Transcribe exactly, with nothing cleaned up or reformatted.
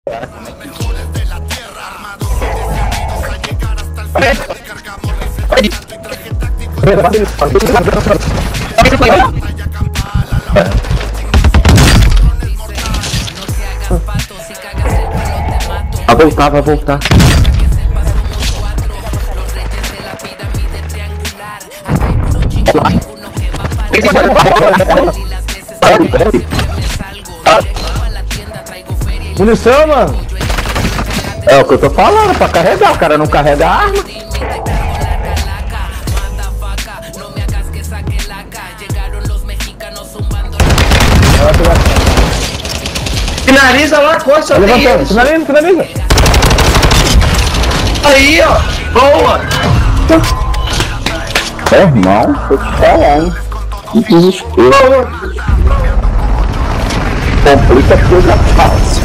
Vai voltar, vai voltar. Munição, mano. É o que eu tô falando, pra carregar, o cara não carrega a arma. Finaliza lá, coxa, só tem Levantando, isso. finaliza, finaliza. Aí, ó. Boa. É, irmão, tô te falando. Que desespero. Complica coisa fácil.